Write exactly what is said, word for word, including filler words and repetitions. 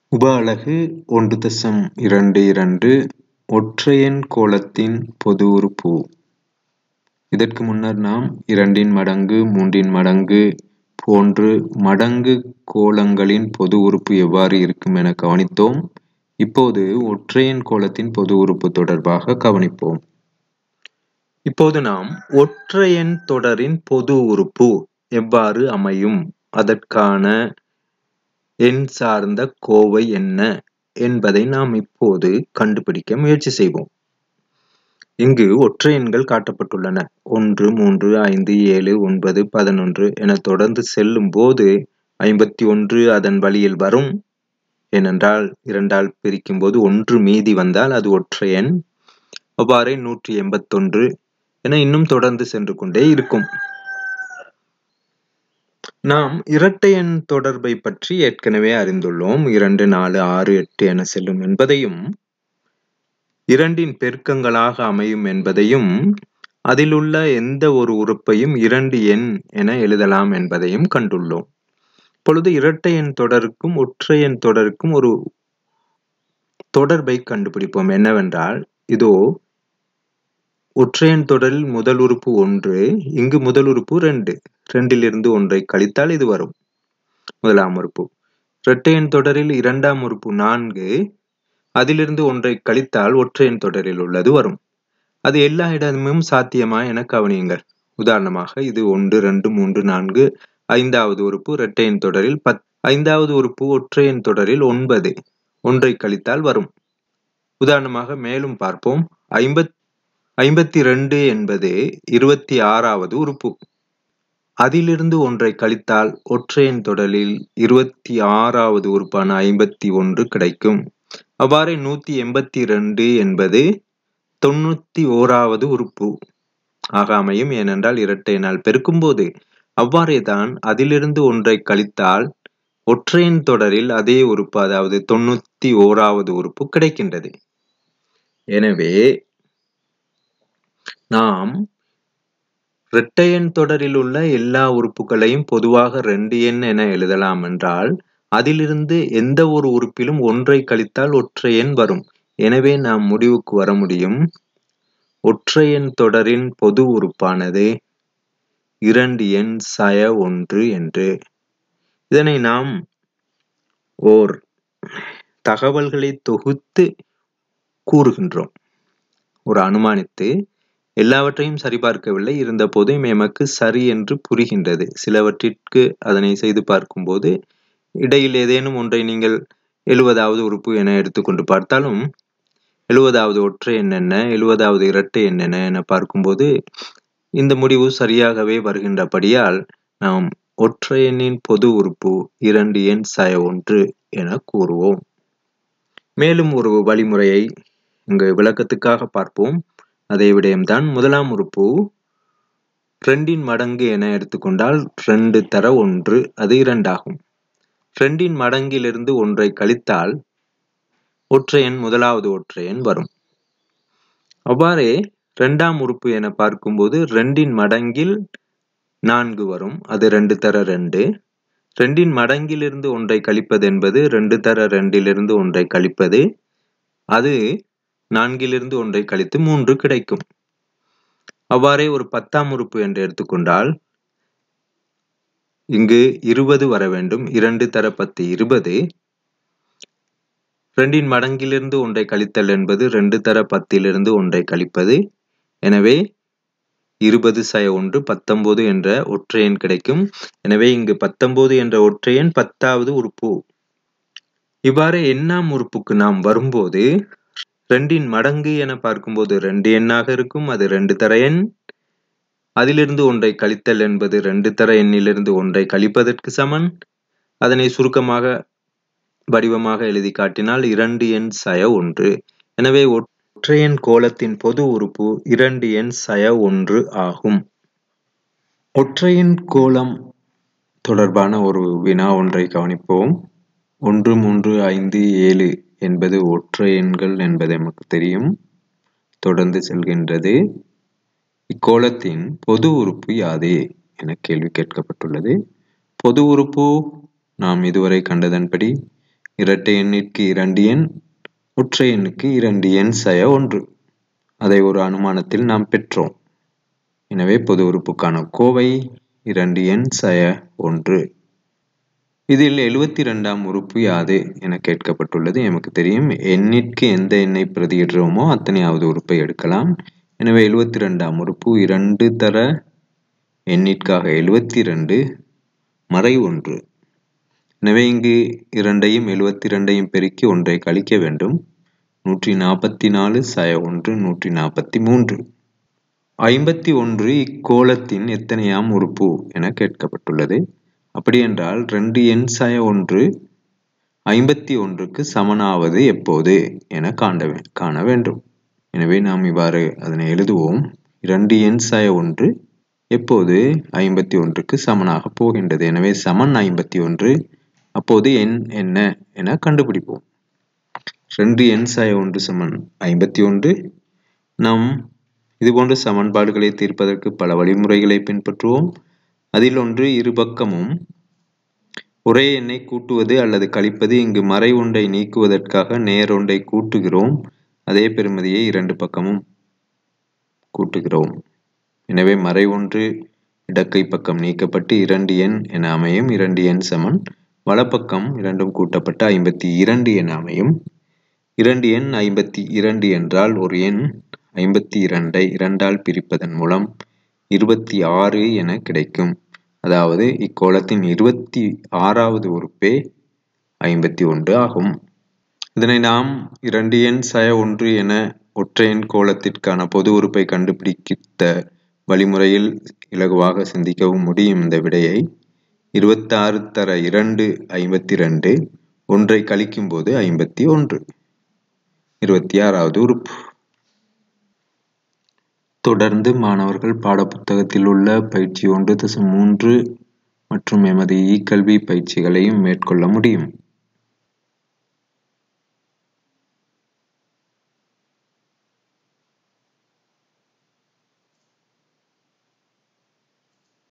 உப அலகு ஒன்று தசம் இரண்டு இரண்டு ஒற்றையன் கோளத்தின் பொது உறுப்பு. இதற்கு முன்னர் நாம் இரண்டின் மடங்கு மூன்றின் மடங்கு போன்று மடங்கு கோளங்களின் பொது உறுப்பு எவ்வாறு இருக்கும் என கவனித்தோம். இப்போது ஒற்றையன் கோளத்தின் பொது உறுப்பு தொடர்பாக கவனிப்போம். இப்போது நாம் ஒற்றையன் தொடரின் பொது உறுப்பு எவ்வாறு அமையும், அதற்கான எண் சார்ந்த கோவை என்ன என்பதை நாம் இப்போது கண்டுபிடிக்க முயற்சி செய்வோம். இங்கு ஒற்றை எண்கள் காட்டப்பட்டுள்ளன. ஒன்று, மூன்று, ஐந்து, ஏழு, ஒன்பது, பதினொன்று என தொடர்ந்து செல்லும் போது ஐம்பத்தி ஒன்று அதன் வழியில் வரும். ஏனென்றால் இரண்டால் பிரிக்கும் போது ஒன்று மீதி வந்தால் அது ஒற்றை எண். அவ்வாறே நூற்றி எண்பத்தி ஒன்று என இன்னும் தொடர்ந்து சென்று கொண்டே இருக்கும். நாம் இரட்டை எண் தொடர்பை பற்றி ஏற்கனவே அறிந்துள்ளோம். இரண்டு, நாலு, ஆறு, எட்டு என செல்லும் என்பதையும், இரண்டின் பெருக்கங்களாக அமையும் என்பதையும், அதில் உள்ள எந்த ஒரு உறுப்பையும் இரண்டு எண் என எழுதலாம் என்பதையும் கண்டுள்ளோம். இப்பொழுது இரட்டை எண் தொடருக்கும் ஒற்றை எண் தொடருக்கும் ஒரு தொடர்பை கண்டுபிடிப்போம். என்னவென்றால், இதோ ஒற்றையன் தொடரில் முதல் உறுப்பு ஒன்று, இங்கு முதல் உறுப்பு ரெண்டு. ரெண்டிலிருந்து ஒன்றை கழித்தால் இது வரும், முதலாம் உறுப்பு. இரட்டையன் தொடரில் இரண்டாம் உறுப்பு நான்கு, அதிலிருந்து ஒன்றை கழித்தால் ஒற்றையன் தொடரில் உள்ளது வரும். அது எல்லா இடமும் சாத்தியமா என கவனியுங்கள். உதாரணமாக இது ஒன்று, ரெண்டு, மூன்று, நான்கு, ஐந்தாவது உறுப்பு இரட்டையன் தொடரில் பத் ஐந்தாவது உறுப்பு ஒற்றையன் தொடரில் ஒன்பது, ஒன்றை கழித்தால் வரும். உதாரணமாக மேலும் பார்ப்போம். ஐம்பத் ஐம்பத்தி ரெண்டு என்பது இருபத்தி ஆறாவது உறுப்பு. அதிலிருந்து ஒன்றை கழித்தால் ஒற்றையன் தொடரில் இருபத்தி ஆறாவது உறுப்பான ஐம்பத்தி ஒன்று கிடைக்கும். அவ்வாறே நூத்தி எண்பத்தி ரெண்டு என்பது தொண்ணூத்தி ஓராவது உறுப்பு ஆக அமையும். ஏனென்றால் இரட்டை எண்ணால் பெருக்கும் போது அவ்வாறே தான் அதிலிருந்து ஒன்றை கழித்தால் ஒற்றையன் தொடரில் அதே உறுப்பு, அதாவது தொண்ணூத்தி ஓராவது உறுப்பு கிடைக்கின்றது. எனவே நாம் இரட்டையன் தொடரில் உள்ள எல்லா உறுப்புகளையும் பொதுவாக ரெண்டு எண் என எழுதலாம் என்றால், அதிலிருந்து எந்த ஒரு உறுப்பிலும் ஒன்றை கழித்தால் ஒற்றை எண் வரும். எனவே நாம் முடிவுக்கு வர முடியும், ஒற்றையன் தொடரின் பொது உறுப்பானது இரண்டு எண் சய ஒன்று என்று. இதனை நாம் ஓர் தகவல்களை தொகுத்து கூறுகின்றோம். ஒரு அனுமானித்து எல்லாவற்றையும் சரிபார்க்கவில்லை, இருந்த போதும் எமக்கு சரி என்று புரிகின்றது. சிலவற்றிற்கு அதனை செய்து பார்க்கும்போது இடையில் ஏதேனும் ஒன்றை நீங்கள் எழுபதாவது உறுப்பு என எடுத்துக்கொண்டு பார்த்தாலும், எழுபதாவது ஒற்றை எண் என்ன, எழுபதாவது இரட்டை எண் என்ன என பார்க்கும்போது இந்த முடிவு சரியாகவே வருகின்றபடியால் நாம் ஒற்றை எண்ணின் பொது உறுப்பு இரண்டு எண் சய ஒன்று என கூறுவோம். மேலும் ஒரு வழிமுறையை இங்கு விளக்கத்துக்காக பார்ப்போம். அதே விடயம்தான். முதலாம் உறுப்பு ரெண்டின் மடங்கு என எடுத்துக்கொண்டால் ரெண்டு தர ஒன்று, அது இரண்டாகும். ரெண்டின் மடங்கிலிருந்து ஒன்றை கழித்தால் ஒற்றையன் முதலாவது ஒற்றையன் வரும். அவ்வாறே இரண்டாம் உறுப்பு என பார்க்கும்போது ரெண்டின் மடங்கில் நான்கு வரும், அது ரெண்டு தர ரெண்டு. ரெண்டின் மடங்கிலிருந்து ஒன்றை கழிப்பது என்பது ரெண்டு தர ரெண்டிலிருந்து ஒன்றை கழிப்பது, அது நான்கிலிருந்து ஒன்றை கழித்து மூன்று கிடைக்கும். அவ்வாறே ஒரு பத்தாம் உறுப்பு என்று எடுத்துக்கொண்டால் இங்கு இருபது வர வேண்டும். இரண்டு தர பத்து இருபது. ரெண்டின் மடங்கிலிருந்து ஒன்றை கழித்தல் என்பது ரெண்டு தர பத்திலிருந்து ஒன்றை கழிப்பது. எனவே இருபது சய ஒன்று பத்தொன்பது என்ற ஒற்றையன் கிடைக்கும். எனவே இங்கு பத்தொன்பது என்ற ஒற்றையன் பத்தாவது உறுப்பு. இவ்வாறு எண்ணாம் உறுப்புக்கு நாம் வரும்போது ரெண்டின் மடங்கு என பார்க்கும்போது ரெண்டு எண்ணாக இருக்கும், அது ரெண்டு தர எண். அதிலிருந்து ஒன்றை கழித்தல் என்பது ரெண்டு தர எண்ணிலிருந்து ஒன்றை கழிப்பதற்கு சமன். அதனை சுருக்கமாக வடிவமாக எழுதி காட்டினால் இரண்டு எண் சய ஒன்று. எனவே ஒற்றையன் கோளத்தின் பொது உறுப்பு இரண்டு எண் சய ஒன்று ஆகும். ஒற்றையன் கோளம் தொடர்பான ஒரு வினா ஒன்றை கவனிப்போம். ஒன்று, மூன்று, ஐந்து, ஏழு என்பது ஒற்றை எண்கள் என்பது நமக்கு தெரியும். தொடர்ந்து செல்கின்றது. இக்கோளத்தின் பொது உறுப்பு யாது என கேள்வி கேட்கப்பட்டுள்ளது. பொது உறுப்பு நாம் இதுவரை கண்டதன்படி இரட்டை எண்ணிற்கு இரண்டு எண், ஒற்றை எண்ணுக்கு இரண்டு எண் சய ஒன்று. அதை ஒரு அனுமானத்தில் நாம் பெற்றோம். எனவே பொது உறுப்புக்கான கோவை இரண்டு எண் சய ஒன்று. இதில் எழுபத்தி இரண்டாம் உறுப்பு யாது என கேட்கப்பட்டுள்ளது. எமக்கு தெரியும், எண்ணிற்கு எந்த எண்ணை பிரதியிடுறோமோ அத்தனையாவது உறுப்பை எடுக்கலாம். எனவே எழுபத்தி இரண்டாம் உறுப்பு இரண்டு தர எண்ணிற்காக எழுபத்தி இரண்டு மறை ஒன்று. எனவே இங்கு இரண்டையும் எழுபத்தி இரண்டையும் பெருக்கி ஒன்றை கழிக்க வேண்டும். நூற்றி நாற்பத்தி நாலு சய ஒன்று நூற்றி நாற்பத்தி மூன்று. ஐம்பத்தி ஒன்று இக்கோளத்தின் எத்தனையாம் உறுப்பு என கேட்கப்பட்டுள்ளது. அப்படி என்றால் ரெண்டு எண் சய ஒன்று ஐம்பத்தி ஒன்றுக்கு சமனாவது எப்போது என காண காண வேண்டும். எனவே நாம் இவ்வாறு அதனை எழுதுவோம். இரண்டு எண் சய ஒன்று எப்போது ஐம்பத்தி ஒன்றுக்கு சமனாக போகின்றது. எனவே சமன் ஐம்பத்தி ஒன்று. அப்போது எண் என்ன என கண்டுபிடிப்போம். ரெண்டு எண் சய ஒன்று சமன் ஐம்பத்தி ஒன்று. நாம் இதுபோன்ற சமன்பாடுகளை தீர்ப்பதற்கு பல வழிமுறைகளை பின்பற்றுவோம். அதில் ஒன்று இருபக்கமும் ஒரே எண்ணை கூட்டுவது அல்லது கழிப்பது. இங்கு மறை ஒன்றை நீக்குவதற்காக நேர் ஒன்றை கூட்டுகிறோம். அதே பெறுமதியை இரண்டு பக்கமும் கூட்டுகிறோம். எனவே மறை ஒன்று இடக்கை பக்கம் நீக்கப்பட்டு இரண்டு எண் என அமையும். இரண்டு எண் சமன் வலப்பக்கம் இரண்டும் கூட்டப்பட்டு ஐம்பத்தி இரண்டு என அமையும். இரண்டு எண் ஐம்பத்தி இரண்டு என்றால் ஒரு எண் ஐம்பத்தி இரண்டை இரண்டால் பிரிப்பதன் மூலம் இருபத்தி ஆறு என கிடைக்கும். அதாவது இக்கோளத்தின் இருபத்தி ஆறாவது உறுப்பே ஐம்பத்தி ஒன்று ஆகும். இதனை நாம் இரண்டு எண் சய ஒன்று என ஒற்றை எண் கோளத்திற்கான பொது உறுப்பை கண்டுபிடித்த வழிமுறையில் இலகுவாக சிந்திக்கவும் முடியும். இந்த விடையை இருபத்தி ஆறு தர இரண்டு ஐம்பத்தி இரண்டு, ஒன்றை கழிக்கும் போது ஐம்பத்தி ஒன்று, இருபத்தி ஆறாவது உறுப்பு. தொடர்ந்து மாணவர்கள் பாடப்புத்தகத்தில் உள்ள பயிற்சி ஒன்று தசம் மூன்று மற்றும் எமது இ கல்வி பயிற்சிகளையும் மேற்கொள்ள முடியும்.